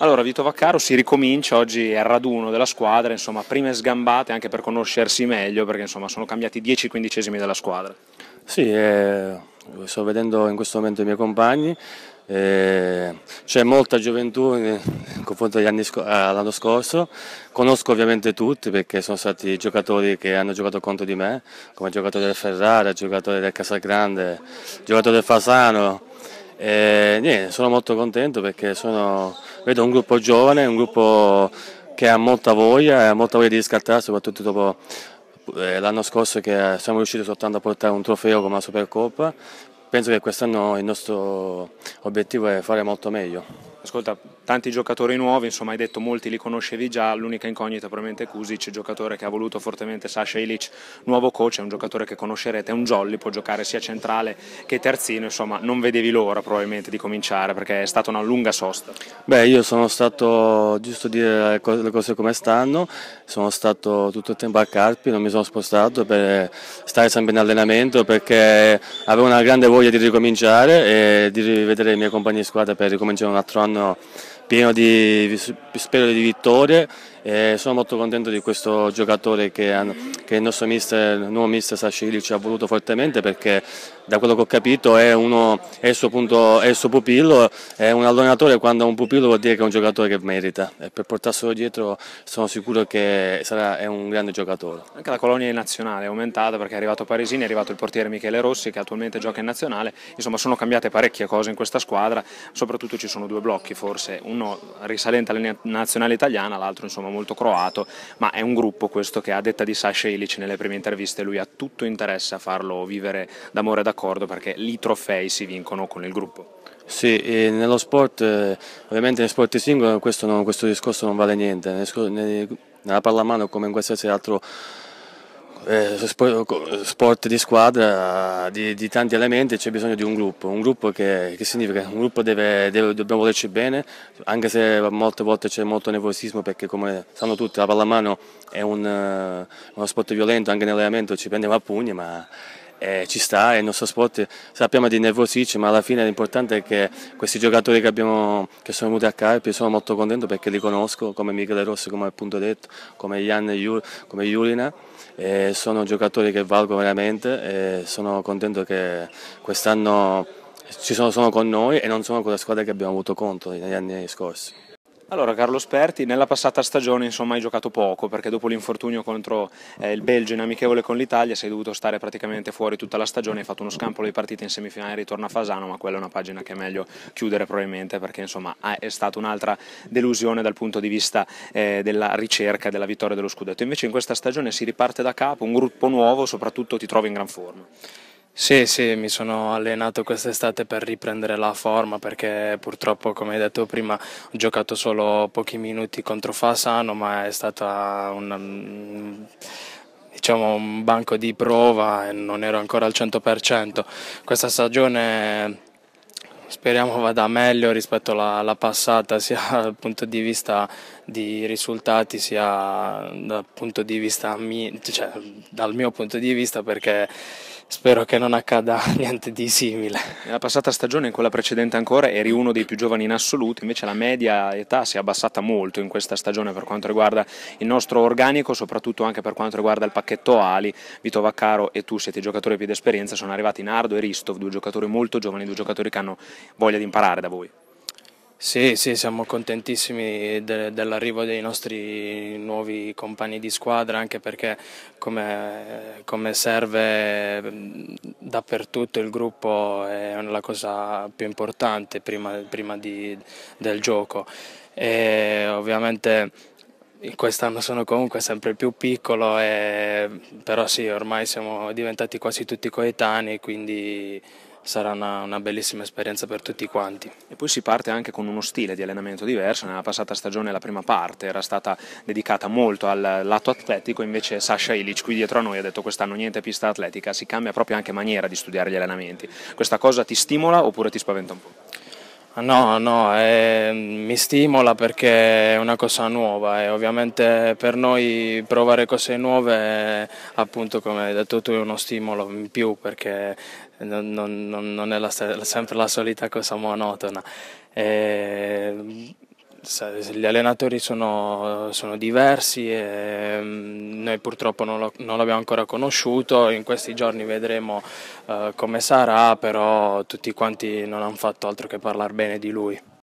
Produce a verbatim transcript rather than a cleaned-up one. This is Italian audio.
Allora, Vito Vaccaro, si ricomincia, oggi è il raduno della squadra, insomma, prime sgambate anche per conoscersi meglio, perché insomma sono cambiati dieci quindicesimi della squadra. Sì, eh, sto vedendo in questo momento i miei compagni, eh, c'è molta gioventù in in confronto agli anni sco- all'anno scorso, conosco ovviamente tutti perché sono stati giocatori che hanno giocato contro di me, come giocatore del Ferrara, giocatore del Casagrande, giocatore del Fasano. E, niente, sono molto contento perché sono, vedo un gruppo giovane, un gruppo che ha molta voglia, ha molta voglia di riscattare, soprattutto dopo eh, l'anno scorso che siamo riusciti soltanto a portare un trofeo come la Supercoppa. Penso che quest'anno il nostro obiettivo è fare molto meglio. Ascolta, tanti giocatori nuovi, insomma hai detto molti li conoscevi già, l'unica incognita probabilmente è Kusic, giocatore che ha voluto fortemente Sasha Ilic, nuovo coach, è un giocatore che conoscerete, è un jolly, può giocare sia centrale che terzino, insomma non vedevi l'ora probabilmente di cominciare perché è stata una lunga sosta. Beh, io sono stato, giusto dire le cose, le cose come stanno, sono stato tutto il tempo a Carpi, non mi sono spostato per stare sempre in allenamento perché avevo una grande voglia di ricominciare e di rivedere i miei compagni di squadra per ricominciare un altro anno pieno di, spero, di vittorie. E sono molto contento di questo giocatore che, hanno, che il nostro mister, il nuovo mister Sasha Ilic ha voluto fortemente perché da quello che ho capito è, uno, è, il, suo punto, è il suo pupillo, è un allenatore quando ha un pupillo vuol dire che è un giocatore che merita e per portarselo dietro sono sicuro che sarà, è un grande giocatore. Anche la colonia in nazionale è aumentata perché è arrivato Paresini, è arrivato il portiere Michele Rossi che attualmente gioca in nazionale, insomma sono cambiate parecchie cose in questa squadra, soprattutto ci sono due blocchi forse, uno risalente alla nazionale italiana, l'altro insomma molto croato, ma è un gruppo questo che a detta di Sasha Ilic nelle prime interviste lui ha tutto interesse a farlo vivere d'amore e d'accordo perché lì i trofei si vincono con il gruppo. Sì, e nello sport, eh, ovviamente nei sport singoli questo, non, questo discorso non vale niente, nella pallamano come in qualsiasi altro eh, sport di squadra, di, di tanti elementi c'è bisogno di un gruppo, un gruppo che, che significa un gruppo deve, deve, dobbiamo volerci bene, anche se molte volte c'è molto nervosismo perché come sanno tutti la pallamano è un, uh, uno sport violento, anche nell'allenamento ci prendiamo a pugni, ma eh, ci sta, è il nostro sport, sappiamo di nervosirci, ma alla fine l'importante è che questi giocatori che, abbiamo, che sono venuti a Carpi, sono molto contento perché li conosco, come Michele Rossi, come appunto detto, come Jan Jul, come Julina, eh, sono giocatori che valgono veramente e sono contento che quest'anno ci sono, sono con noi e non sono con le squadre che abbiamo avuto contro negli anni scorsi. Allora Carlo Sperti, nella passata stagione insomma hai giocato poco perché dopo l'infortunio contro eh, il Belgio in amichevole con l'Italia sei dovuto stare praticamente fuori tutta la stagione, hai fatto uno scampolo di partite in semifinale, ritorno a Fasano, ma quella è una pagina che è meglio chiudere probabilmente perché insomma è stata un'altra delusione dal punto di vista eh, della ricerca e della vittoria dello scudetto. Invece in questa stagione si riparte da capo, un gruppo nuovo, soprattutto ti trovi in gran forma. Sì, sì, mi sono allenato quest'estate per riprendere la forma perché purtroppo, come hai detto prima, ho giocato solo pochi minuti contro Fasano, ma è stata un, diciamo, un banco di prova e non ero ancora al cento per cento. Questa stagione speriamo vada meglio rispetto alla, alla passata, sia dal punto di vista di risultati, sia dal punto di vista mio, cioè, dal mio punto di vista perché spero che non accada niente di simile. Nella passata stagione, in quella precedente ancora, eri uno dei più giovani in assoluto, invece la media età si è abbassata molto in questa stagione per quanto riguarda il nostro organico, soprattutto anche per quanto riguarda il pacchetto ali. Vito Vaccaro e tu siete i giocatori più di esperienza, sono arrivati Nardo e Ristov, due giocatori molto giovani, due giocatori che hanno voglia di imparare da voi. Sì, sì, siamo contentissimi de dell'arrivo dei nostri nuovi compagni di squadra, anche perché come, come serve dappertutto il gruppo è la cosa più importante prima, prima di, del gioco. E ovviamente quest'anno sono comunque sempre più piccolo, e, però sì, ormai siamo diventati quasi tutti coetanei, quindi sarà una, una bellissima esperienza per tutti quanti. E poi si parte anche con uno stile di allenamento diverso, nella passata stagione la prima parte era stata dedicata molto al lato atletico, invece Sasha Ilic qui dietro a noi ha detto quest'anno niente pista atletica, si cambia proprio anche maniera di studiare gli allenamenti. Questa cosa ti stimola oppure ti spaventa un po'? No, no, eh, mi stimola perché è una cosa nuova e ovviamente per noi provare cose nuove, è, appunto come hai detto tu, è uno stimolo in più perché non, non, non è la, sempre la solita cosa monotona. E, gli allenatori sono, sono diversi e noi purtroppo non, lo, non l'abbiamo ancora conosciuto, in questi giorni vedremo uh, come sarà, però tutti quanti non hanno fatto altro che parlare bene di lui.